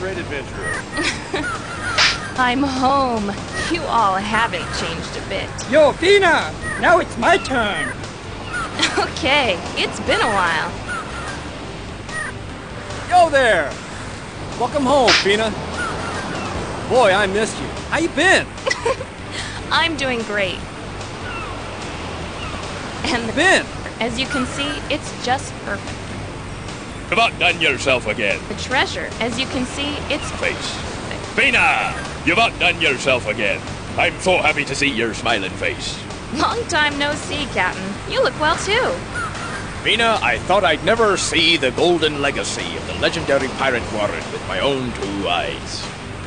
great adventurer. I'm home. You all haven't changed a bit. Yo, Feena! Now it's my turn! Okay, it's been a while. Yo there! Welcome home, Feena. Boy, I missed you. How you been? I'm doing great. And as you can see, it's just perfect. You've outdone yourself again. The treasure, as you can see, it's Face. Feena! You've outdone yourself again. I'm so happy to see your smiling face. long time no see, Captain. You look well too. Feena, I thought I'd never see the golden legacy of the legendary pirate warren with my own two eyes.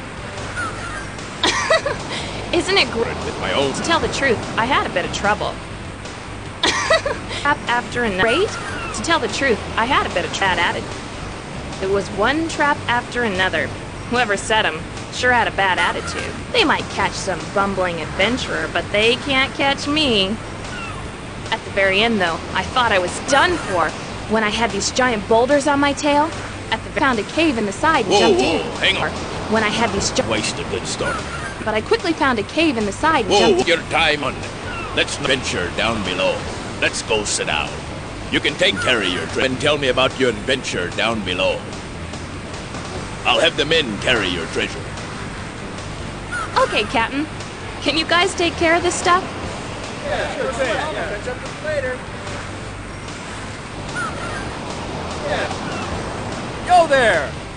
Isn't it great? With my own... To tell the truth, I had a bit of trouble. After another. Great? To tell the truth, I had a bit of bad attitude. It was one trap after another. Whoever set them sure had a bad attitude. They might catch some bumbling adventurer, but they can't catch me. At the very end, though, I thought I was done for when I had these giant boulders on my tail. Found a cave in the side and jumped in. Hang on. When I had these Waste a good story. But I quickly found a cave in the side and jumped in. Your time on it. Let's venture down below. Let's go sit down. You can take care of your treasure and tell me about your adventure down below. I'll have the men carry your treasure. Okay, Captain. Can you guys take care of this stuff? Yeah, sure thing. Yeah. Catch up with you later. Yeah. Yo there!